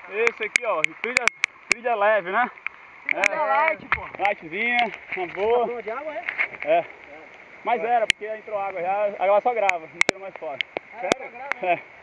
Esse aqui, ó, trilha leve, né? Trilha light, pô. Lightzinha, uma boa. Tá de água, é? É. Mas era, porque entrou água já, agora só grava, não tira mais fora. Sério? Só grava, né? É.